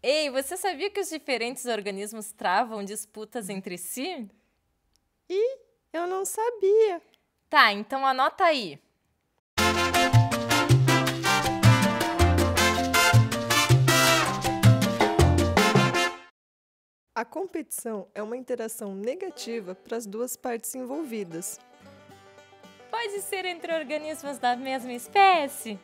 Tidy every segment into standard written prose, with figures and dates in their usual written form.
Ei, você sabia que os diferentes organismos travam disputas entre si? Ih, eu não sabia. Tá, então anota aí. A competição é uma interação negativa para as duas partes envolvidas. Pode ser entre organismos da mesma espécie?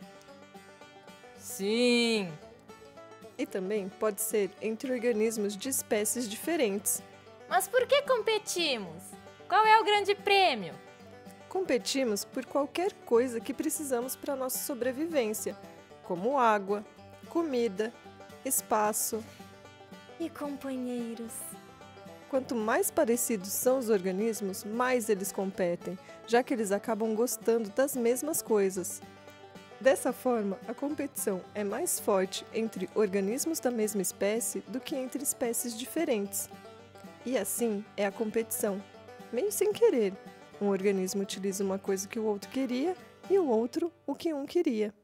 Sim. E também pode ser entre organismos de espécies diferentes. Mas por que competimos? Qual é o grande prêmio? Competimos por qualquer coisa que precisamos para nossa sobrevivência, como água, comida, espaço. E companheiros? Quanto mais parecidos são os organismos, mais eles competem, já que eles acabam gostando das mesmas coisas. Dessa forma, a competição é mais forte entre organismos da mesma espécie do que entre espécies diferentes. E assim é a competição, meio sem querer. Um organismo utiliza uma coisa que o outro queria e o outro o que um queria.